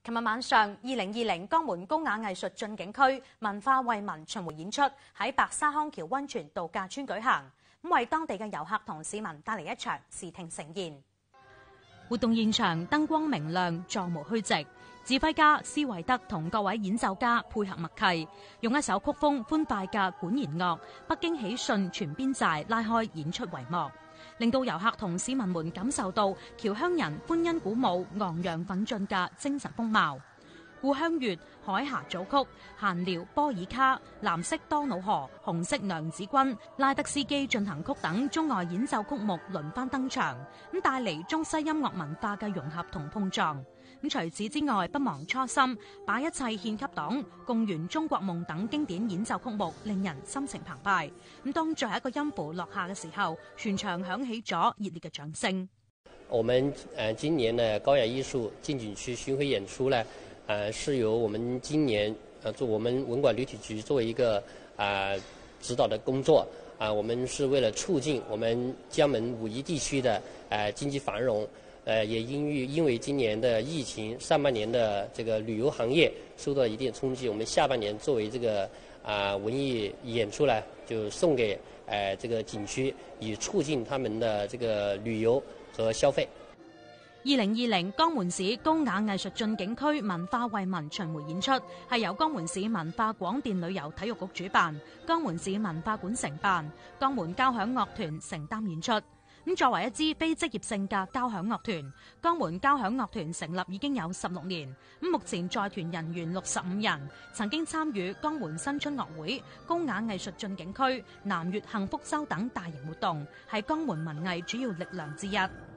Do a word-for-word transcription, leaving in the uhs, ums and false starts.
琴日晚上，二零二零江門高雅藝術進境區文化惠民巡迴演出喺白沙康橋溫泉度假村舉行，咁為當地嘅遊客同市民帶嚟一場視聽盛宴。活動現場燈光明亮，座無虛席，指揮家施維德同各位演奏家配合默契，用一首曲風歡快嘅管弦樂《北京喜訊全編寨》拉開演出帷幕，令到遊客同市民們感受到僑鄉人歡欣鼓舞、昂揚奮進嘅精神風貌。故鄉月、海峽組曲、閒聊波爾卡、藍色多瑙河、紅色娘子軍、拉德斯基進行曲等中外演奏曲目輪番登場，咁帶嚟中西音樂文化嘅融合同碰撞。咁除此之外，不忘初心，把一切獻給黨，共圓中國夢等經典演奏曲目，令人心情澎湃。咁當最後一個音符落下嘅時候，全場響起咗熱烈嘅掌聲。 我們誒今年呢高雅藝術進景區巡迴演出呢，呃是由我們今年呃做我們文管旅體局作為一個啊、呃、指導的工作啊、呃，我們是為了促進我們江門五一地區的誒、呃、經濟繁榮。呃，也因為因為今年的疫情，上半年的這個旅遊行業受到一定衝擊，我們下半年作為這個啊、呃、文藝演出呢，就送給呃這個景區，以促進他們的這個旅遊和消費。 二零二零江門市高雅藝術進境區文化惠民巡迴演出係由江門市文化廣電旅遊體育局主辦，江門市文化館承辦，江門交響樂團承擔演出。咁作為一支非職業性嘅交響樂團，江門交響樂團成立已經有十六年。咁目前在團人員六十五人，曾經參與江門新春樂會、高雅藝術進境區、南粵幸福周等大型活動，係江門文藝主要力量之一。